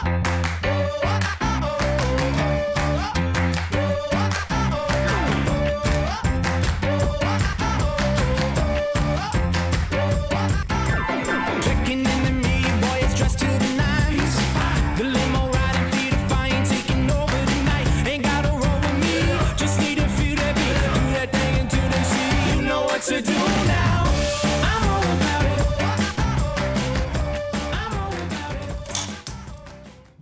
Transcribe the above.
Checking in the media, boy, it's dressed to the nines. The limo riding, feet of fire, taking over the night. Ain't gotta roll with me, just need a few that beat. Do that thing until they see. You know what to do.